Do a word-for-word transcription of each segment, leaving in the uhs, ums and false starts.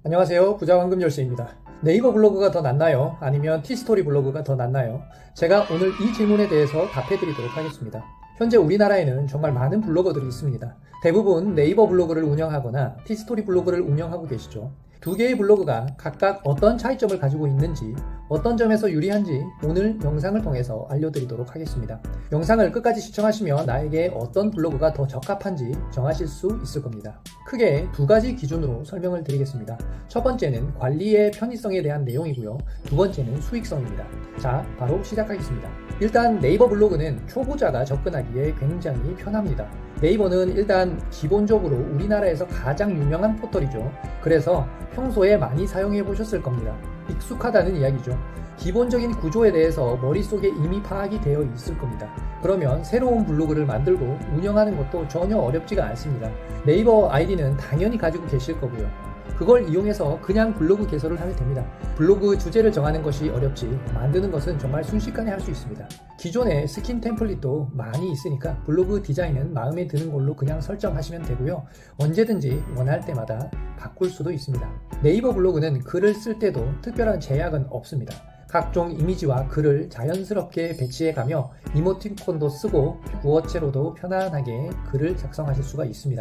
안녕하세요. 부자 황금 열쇠입니다. 네이버 블로그가 더 낫나요? 아니면 티스토리 블로그가 더 낫나요? 제가 오늘 이 질문에 대해서 답해 드리도록 하겠습니다. 현재 우리나라에는 정말 많은 블로거들이 있습니다. 대부분 네이버 블로그를 운영하거나 티스토리 블로그를 운영하고 계시죠. 두 개의 블로그가 각각 어떤 차이점을 가지고 있는지, 어떤 점에서 유리한지 오늘 영상을 통해서 알려드리도록 하겠습니다. 영상을 끝까지 시청하시면 나에게 어떤 블로그가 더 적합한지 정하실 수 있을 겁니다. 크게 두 가지 기준으로 설명을 드리겠습니다. 첫 번째는 관리의 편의성에 대한 내용이고요. 두 번째는 수익성입니다. 자, 바로 시작하겠습니다. 일단 네이버 블로그는 초보자가 접근하기에 굉장히 편합니다. 네이버는 일단 기본적으로 우리나라에서 가장 유명한 포털이죠. 그래서 평소에 많이 사용해 보셨을 겁니다. 익숙하다는 이야기죠. 기본적인 구조에 대해서 머릿속에 이미 파악이 되어 있을 겁니다. 그러면 새로운 블로그를 만들고 운영하는 것도 전혀 어렵지가 않습니다. 네이버 아이디는 당연히 가지고 계실 거고요. 그걸 이용해서 그냥 블로그 개설을 하면 됩니다. 블로그 주제를 정하는 것이 어렵지 만드는 것은 정말 순식간에 할 수 있습니다. 기존에 스킨 템플릿도 많이 있으니까 블로그 디자인은 마음에 드는 걸로 그냥 설정하시면 되고요. 언제든지 원할 때마다 바꿀 수도 있습니다. 네이버 블로그는 글을 쓸 때도 특별한 제약은 없습니다. 각종 이미지와 글을 자연스럽게 배치해가며 이모티콘도 쓰고 구어체로도 편안하게 글을 작성하실 수가 있습니다.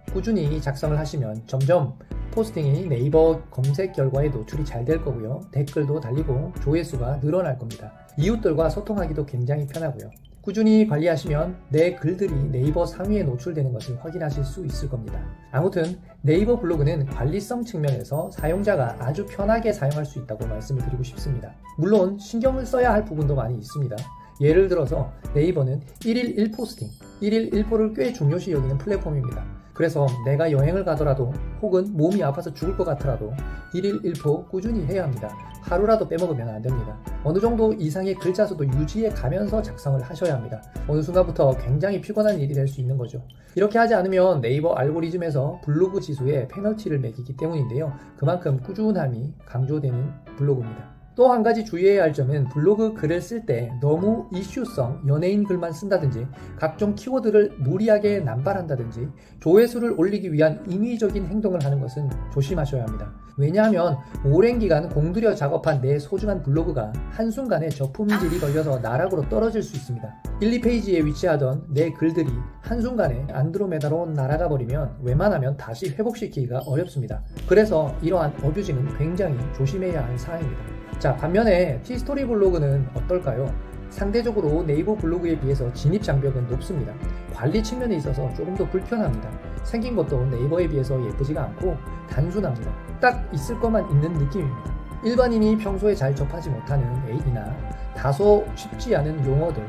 꾸준히 작성을 하시면 점점 포스팅이 네이버 검색 결과에 노출이 잘 될 거고요. 댓글도 달리고 조회수가 늘어날 겁니다. 이웃들과 소통하기도 굉장히 편하고요. 꾸준히 관리하시면 내 글들이 네이버 상위에 노출되는 것을 확인하실 수 있을 겁니다. 아무튼 네이버 블로그는 관리성 측면에서 사용자가 아주 편하게 사용할 수 있다고 말씀을 드리고 싶습니다. 물론 신경을 써야 할 부분도 많이 있습니다. 예를 들어서 네이버는 일일 일 포스팅, 일일 일 포를 꽤 중요시 여기는 플랫폼입니다. 그래서 내가 여행을 가더라도 혹은 몸이 아파서 죽을 것 같더라도 일일 일 포 꾸준히 해야 합니다. 하루라도 빼먹으면 안 됩니다. 어느 정도 이상의 글자 수도 유지해 가면서 작성을 하셔야 합니다. 어느 순간부터 굉장히 피곤한 일이 될 수 있는 거죠. 이렇게 하지 않으면 네이버 알고리즘에서 블로그 지수에 페널티를 매기기 때문인데요. 그만큼 꾸준함이 강조되는 블로그입니다. 또 한 가지 주의해야 할 점은 블로그 글을 쓸 때 너무 이슈성, 연예인 글만 쓴다든지 각종 키워드를 무리하게 남발한다든지 조회수를 올리기 위한 인위적인 행동을 하는 것은 조심하셔야 합니다. 왜냐하면 오랜 기간 공들여 작업한 내 소중한 블로그가 한순간에 저품질이 걸려서 나락으로 떨어질 수 있습니다. 일, 이 페이지에 위치하던 내 글들이 한순간에 안드로메다로 날아가 버리면 웬만하면 다시 회복시키기가 어렵습니다. 그래서 이러한 어뷰징은 굉장히 조심해야 할 사항입니다. 자, 반면에 티스토리 블로그는 어떨까요? 상대적으로 네이버 블로그에 비해서 진입 장벽은 높습니다. 관리 측면에 있어서 조금 더 불편합니다. 생긴 것도 네이버에 비해서 예쁘지가 않고 단순합니다. 딱 있을 것만 있는 느낌입니다. 일반인이 평소에 잘 접하지 못하는 에이이나 다소 쉽지 않은 용어들,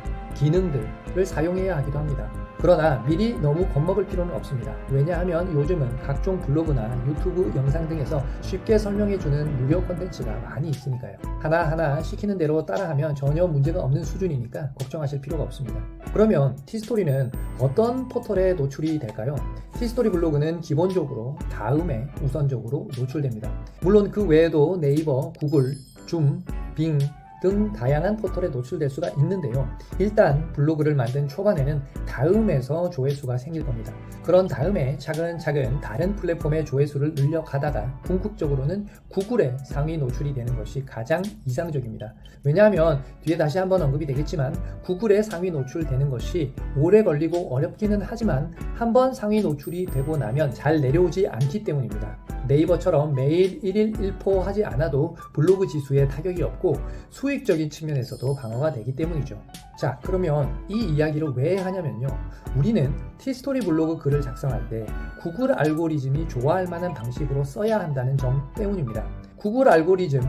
기능들을 사용해야 하기도 합니다. 그러나 미리 너무 겁먹을 필요는 없습니다. 왜냐하면 요즘은 각종 블로그나 유튜브 영상 등에서 쉽게 설명해주는 무료 콘텐츠가 많이 있으니까요. 하나하나 시키는 대로 따라하면 전혀 문제가 없는 수준이니까 걱정하실 필요가 없습니다. 그러면 티스토리는 어떤 포털에 노출이 될까요? 티스토리 블로그는 기본적으로 다음에 우선적으로 노출됩니다. 물론 그 외에도 네이버, 구글, 줌, 빙 등 다양한 포털에 노출될 수가 있는데요. 일단 블로그를 만든 초반에는 다음에서 조회수가 생길 겁니다. 그런 다음에 차근차근 다른 플랫폼의 조회수를 늘려가다가 궁극적으로는 구글에 상위 노출이 되는 것이 가장 이상적입니다. 왜냐하면 뒤에 다시 한번 언급이 되겠지만 구글에 상위 노출되는 것이 오래 걸리고 어렵기는 하지만 한번 상위 노출이 되고 나면 잘 내려오지 않기 때문입니다. 네이버처럼 매일 일일 일 포 하지 않아도 블로그 지수에 타격이 없고 수익적인 측면에서도 방어가 되기 때문이죠. 자, 그러면 이 이야기를 왜 하냐면요. 우리는 티스토리 블로그 글을 작성할 때 구글 알고리즘이 좋아할 만한 방식으로 써야 한다는 점 때문입니다. 구글 알고리즘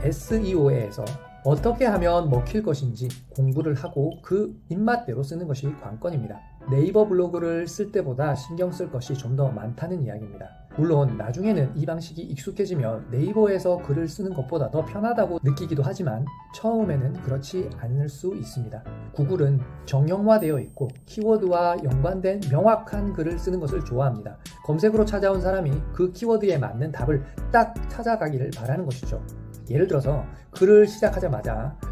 에스이오에서 어떻게 하면 먹힐 것인지 공부를 하고 그 입맛대로 쓰는 것이 관건입니다. 네이버 블로그를 쓸 때보다 신경 쓸 것이 좀 더 많다는 이야기입니다. 물론 나중에는 이 방식이 익숙해지면 네이버에서 글을 쓰는 것보다 더 편하다고 느끼기도 하지만 처음에는 그렇지 않을 수 있습니다. 구글은 정형화되어 있고 키워드와 연관된 명확한 글을 쓰는 것을 좋아합니다. 검색으로 찾아온 사람이 그 키워드에 맞는 답을 딱 찾아가기를 바라는 것이죠. 예를 들어서 글을 시작하자마자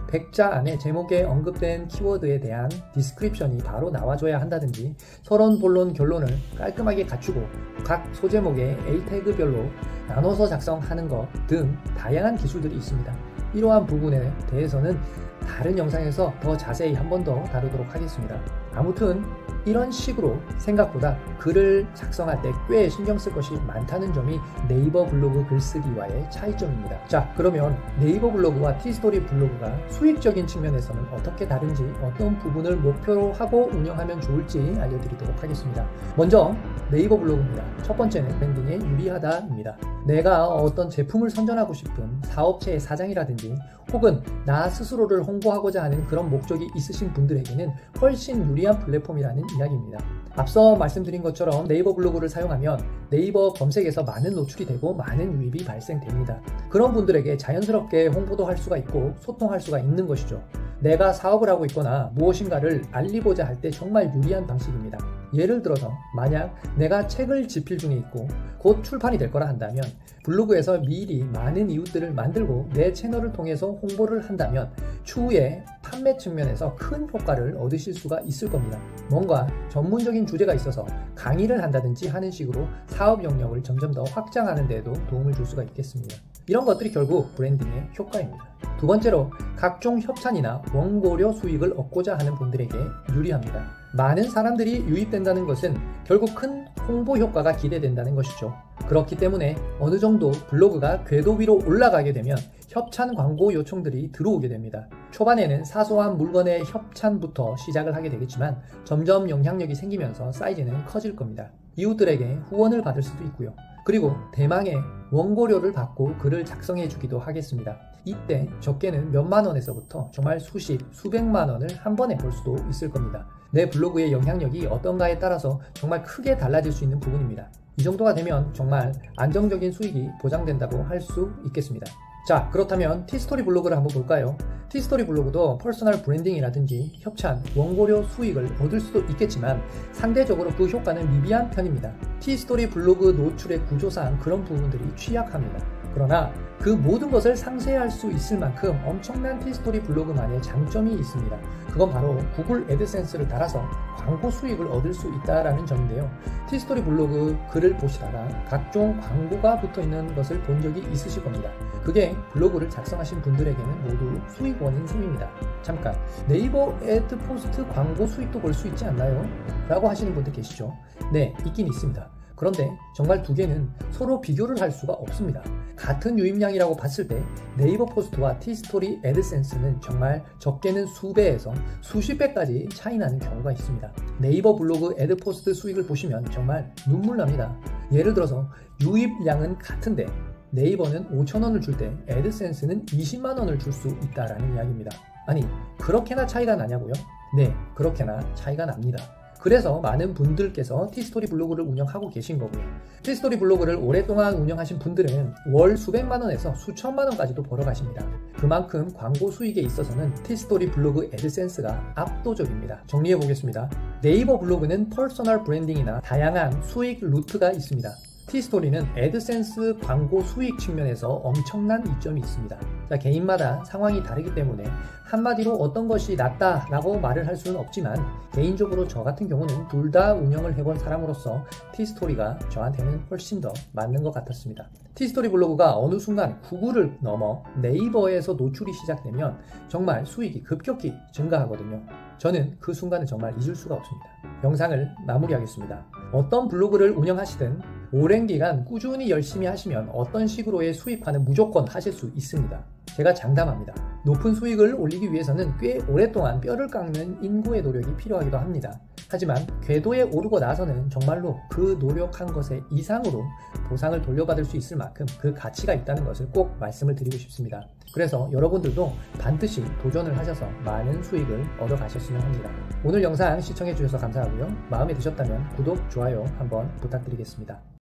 백자 안에 제목에 언급된 키워드에 대한 디스크립션이 바로 나와줘야 한다든지 서론, 본론, 결론을 깔끔하게 갖추고 각 소제목에 에이 태그별로 나눠서 작성하는 것 등 다양한 기술들이 있습니다. 이러한 부분에 대해서는 다른 영상에서 더 자세히 한 번 더 다루도록 하겠습니다. 아무튼 이런 식으로 생각보다 글을 작성할 때 꽤 신경 쓸 것이 많다는 점이 네이버 블로그 글쓰기와의 차이점입니다. 자, 그러면 네이버 블로그와 티스토리 블로그가 수익적인 측면에서는 어떻게 다른지, 어떤 부분을 목표로 하고 운영하면 좋을지 알려드리도록 하겠습니다. 먼저 네이버 블로그입니다. 첫 번째는 브랜딩에 유리하다입니다. 내가 어떤 제품을 선전하고 싶은 사업체의 사장이라든지 혹은 나 스스로를 홍보하고자 하는 그런 목적이 있으신 분들에게는 훨씬 유리한 플랫폼이라는 이야기입니다. 앞서 말씀드린 것처럼 네이버 블로그를 사용하면 네이버 검색에서 많은 노출이 되고 많은 유입이 발생됩니다. 그런 분들에게 자연스럽게 홍보도 할 수가 있고 소통할 수가 있는 것이죠. 내가 사업을 하고 있거나 무엇인가를 알리고자 할 때 정말 유리한 방식입니다. 예를 들어서 만약 내가 책을 집필 중에 있고 곧 출판이 될 거라 한다면 블로그에서 미리 많은 이웃들을 만들고 내 채널을 통해서 홍보를 한다면 추후에 판매 측면에서 큰 효과를 얻으실 수가 있을 겁니다. 뭔가 전문적인 주제가 있어서 강의를 한다든지 하는 식으로 사업 영역을 점점 더 확장하는 데에도 도움을 줄 수가 있겠습니다. 이런 것들이 결국 브랜딩의 효과입니다. 두 번째로 각종 협찬이나 원고료 수익을 얻고자 하는 분들에게 유리합니다. 많은 사람들이 유입된다는 것은 결국 큰 홍보 효과가 기대된다는 것이죠. 그렇기 때문에 어느 정도 블로그가 궤도 위로 올라가게 되면 협찬 광고 요청들이 들어오게 됩니다. 초반에는 사소한 물건의 협찬부터 시작을 하게 되겠지만 점점 영향력이 생기면서 사이즈는 커질 겁니다. 이웃들에게 후원을 받을 수도 있고요. 그리고 대망의 원고료를 받고 글을 작성해 주기도 하겠습니다. 이때 적게는 몇만 원에서부터 정말 수십, 수백만 원을 한 번에 벌 수도 있을 겁니다. 내 블로그의 영향력이 어떤가에 따라서 정말 크게 달라질 수 있는 부분입니다. 이 정도가 되면 정말 안정적인 수익이 보장된다고 할 수 있겠습니다. 자, 그렇다면 티스토리 블로그를 한번 볼까요? 티스토리 블로그도 퍼스널 브랜딩이라든지 협찬, 원고료 수익을 얻을 수도 있겠지만 상대적으로 그 효과는 미비한 편입니다. 티스토리 블로그 노출의 구조상 그런 부분들이 취약합니다. 그러나 그 모든 것을 상쇄할 수 있을 만큼 엄청난 티스토리 블로그만의 장점이 있습니다. 그건 바로 구글 애드센스를 달아서 광고 수익을 얻을 수 있다는 점인데요. 티스토리 블로그 글을 보시다가 각종 광고가 붙어있는 것을 본 적이 있으실 겁니다. 그게 블로그를 작성하신 분들에게는 모두 수익원인 셈입니다. 잠깐, 네이버 애드 포스트 광고 수익도 볼 수 있지 않나요? 라고 하시는 분들 계시죠? 네, 있긴 있습니다. 그런데 정말 두 개는 서로 비교를 할 수가 없습니다. 같은 유입량이라고 봤을 때 네이버 포스트와 티스토리 애드센스는 정말 적게는 수배에서 수십 배까지 차이 나는 경우가 있습니다. 네이버 블로그 애드 포스트 수익을 보시면 정말 눈물 납니다. 예를 들어서 유입량은 같은데 네이버는 오천 원을 줄 때 애드센스는 이십만 원을 줄 수 있다라는 이야기입니다. 아니, 그렇게나 차이가 나냐고요? 네, 그렇게나 차이가 납니다. 그래서 많은 분들께서 티스토리 블로그를 운영하고 계신 거고요. 티스토리 블로그를 오랫동안 운영하신 분들은 월 수백만 원에서 수천만 원까지도 벌어가십니다. 그만큼 광고 수익에 있어서는 티스토리 블로그 애드센스가 압도적입니다. 정리해 보겠습니다. 네이버 블로그는 퍼스널 브랜딩이나 다양한 수익 루트가 있습니다. 티스토리는 애드센스 광고 수익 측면에서 엄청난 이점이 있습니다. 자, 개인마다 상황이 다르기 때문에 한마디로 어떤 것이 낫다라고 말을 할 수는 없지만 개인적으로 저 같은 경우는 둘 다 운영을 해본 사람으로서 티스토리가 저한테는 훨씬 더 맞는 것 같았습니다. 티스토리 블로그가 어느 순간 구글을 넘어 네이버에서 노출이 시작되면 정말 수익이 급격히 증가하거든요. 저는 그 순간을 정말 잊을 수가 없습니다. 영상을 마무리하겠습니다. 어떤 블로그를 운영하시든 오랜 기간 꾸준히 열심히 하시면 어떤 식으로의 수익화는 무조건 하실 수 있습니다. 제가 장담합니다. 높은 수익을 올리기 위해서는 꽤 오랫동안 뼈를 깎는 인고의 노력이 필요하기도 합니다. 하지만 궤도에 오르고 나서는 정말로 그 노력한 것의 이상으로 보상을 돌려받을 수 있을 만큼 그 가치가 있다는 것을 꼭 말씀을 드리고 싶습니다. 그래서 여러분들도 반드시 도전을 하셔서 많은 수익을 얻어 가셨으면 합니다. 오늘 영상 시청해 주셔서 감사하고요. 마음에 드셨다면 구독, 좋아요 한번 부탁드리겠습니다.